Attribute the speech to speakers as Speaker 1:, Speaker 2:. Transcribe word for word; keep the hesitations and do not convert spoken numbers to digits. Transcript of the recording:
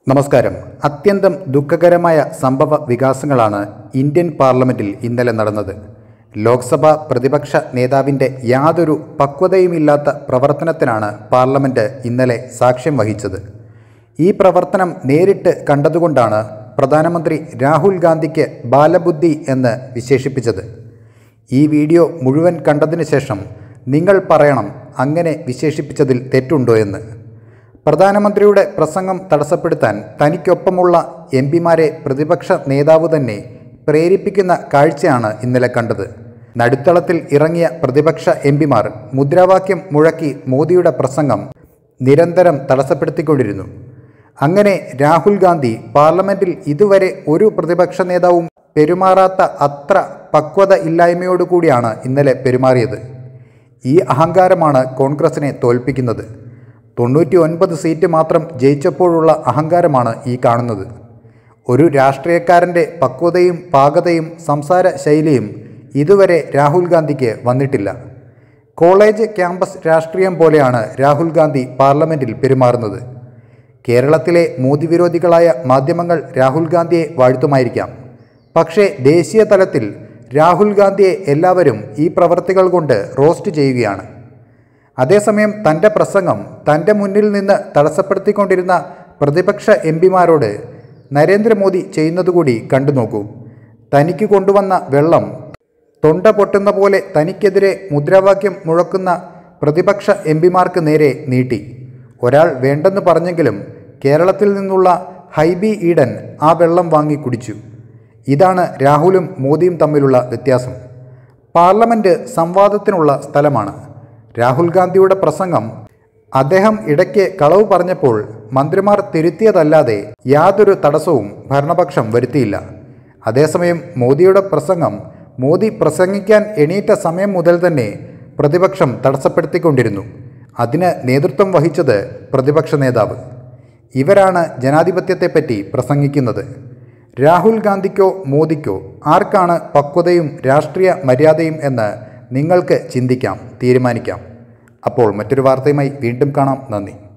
Speaker 1: നമസ്കാരം. അത്യന്തം ദുഃഖകരമായ സംഭവ വികാസങ്ങളാണ് ഇന്ത്യൻ പാർലമെൻറ്റിൽ ഇന്നലെ നടന്നത്. ലോക്സഭാ പ്രതിപക്ഷ നേതാവിൻ്റെ യാതൊരു പക്വതയുമില്ലാത്ത പ്രവർത്തനത്തിനാണ് പാർലമെൻറ്റ് ഇന്നലെ സാക്ഷ്യം വഹിച്ചത്. ഈ പ്രവർത്തനം നേരിട്ട് കണ്ടതുകൊണ്ടാണ് പ്രധാനമന്ത്രി രാഹുൽ ഗാന്ധിക്ക് ബാലബുദ്ധി എന്ന് വിശേഷിപ്പിച്ചത്. ഈ വീഡിയോ മുഴുവൻ കണ്ടതിന് ശേഷം നിങ്ങൾ പറയണം അങ്ങനെ വിശേഷിപ്പിച്ചതിൽ തെറ്റുണ്ടോ എന്ന്. പ്രധാനമന്ത്രിയുടെ പ്രസംഗം തടസ്സപ്പെടുത്താൻ തനിക്കൊപ്പമുള്ള എം പിമാരെ പ്രതിപക്ഷ നേതാവ് തന്നെ പ്രേരിപ്പിക്കുന്ന കാഴ്ചയാണ് ഇന്നലെ കണ്ടത്. നടുത്തളത്തിൽ ഇറങ്ങിയ പ്രതിപക്ഷ എം പിമാർ മുദ്രാവാക്യം മുഴക്കി മോദിയുടെ പ്രസംഗം നിരന്തരം തടസ്സപ്പെടുത്തിക്കൊണ്ടിരുന്നു. അങ്ങനെ രാഹുൽ ഗാന്ധി പാർലമെൻറ്റിൽ ഇതുവരെ ഒരു പ്രതിപക്ഷ നേതാവും പെരുമാറാത്ത അത്ര പക്വത ഇല്ലായ്മയോടുകൂടിയാണ് ഇന്നലെ പെരുമാറിയത്. ഈ അഹങ്കാരമാണ് കോൺഗ്രസിനെ തോൽപ്പിക്കുന്നത്. തൊണ്ണൂറ്റി ഒൻപത് സീറ്റ് മാത്രം ജയിച്ചപ്പോഴുള്ള അഹങ്കാരമാണ് ഈ കാണുന്നത്. ഒരു രാഷ്ട്രീയക്കാരൻ്റെ പക്വതയും പാകതയും സംസാര ശൈലിയും ഇതുവരെ രാഹുൽ ഗാന്ധിക്ക് വന്നിട്ടില്ല. കോളേജ് ക്യാമ്പസ് രാഷ്ട്രീയം പോലെയാണ് രാഹുൽ ഗാന്ധി പാർലമെൻറ്റിൽ പെരുമാറുന്നത്. കേരളത്തിലെ മോദി വിരോധികളായ മാധ്യമങ്ങൾ രാഹുൽ ഗാന്ധിയെ വാഴ്ത്തുമായിരിക്കാം. പക്ഷേ ദേശീയ തലത്തിൽ രാഹുൽ ഗാന്ധിയെ എല്ലാവരും ഈ പ്രവർത്തികൾ കൊണ്ട് റോസ്റ്റ് ചെയ്യുകയാണ്. അതേസമയം തൻ്റെ പ്രസംഗം തൻ്റെ മുന്നിൽ നിന്ന് തടസ്സപ്പെടുത്തിക്കൊണ്ടിരുന്ന പ്രതിപക്ഷ എം പിമാരോട് നരേന്ദ്രമോദി ചെയ്യുന്നതുകൂടി കണ്ടു നോക്കൂ. തനിക്ക് കൊണ്ടുവന്ന വെള്ളം തൊണ്ട പൊട്ടുന്ന പോലെ തനിക്കെതിരെ മുദ്രാവാക്യം മുഴക്കുന്ന പ്രതിപക്ഷ എം പിമാർക്ക് നേരെ നീട്ടി. ഒരാൾ വേണ്ടെന്ന് പറഞ്ഞെങ്കിലും കേരളത്തിൽ നിന്നുള്ള ഹൈബി ഈഡൻ ആ വെള്ളം വാങ്ങി കുടിച്ചു. ഇതാണ് രാഹുലും മോദിയും തമ്മിലുള്ള വ്യത്യാസം. പാർലമെൻറ്റ് സംവാദത്തിനുള്ള സ്ഥലമാണ്. രാഹുൽ ഗാന്ധിയുടെ പ്രസംഗം അദ്ദേഹം ഇടയ്ക്ക് കളവ് പറഞ്ഞപ്പോൾ മന്ത്രിമാർ തിരുത്തിയതല്ലാതെ യാതൊരു തടസ്സവും ഭരണപക്ഷം വരുത്തിയില്ല. അതേസമയം മോദിയുടെ പ്രസംഗം മോദി പ്രസംഗിക്കാൻ എണീറ്റ സമയം മുതൽ തന്നെ പ്രതിപക്ഷം തടസ്സപ്പെടുത്തിക്കൊണ്ടിരുന്നു. അതിന് നേതൃത്വം വഹിച്ചത് പ്രതിപക്ഷ നേതാവ്. ഇവരാണ് ജനാധിപത്യത്തെപ്പറ്റി പ്രസംഗിക്കുന്നത്. രാഹുൽ ഗാന്ധിക്കോ മോദിക്കോ ആർക്കാണ് പക്വതയും രാഷ്ട്രീയ മര്യാദയും എന്ന് നിങ്ങൾക്ക് ചിന്തിക്കാം, തീരുമാനിക്കാം. അപ്പോൾ മറ്റൊരു വാർത്തയുമായി വീണ്ടും കാണാം. നന്ദി.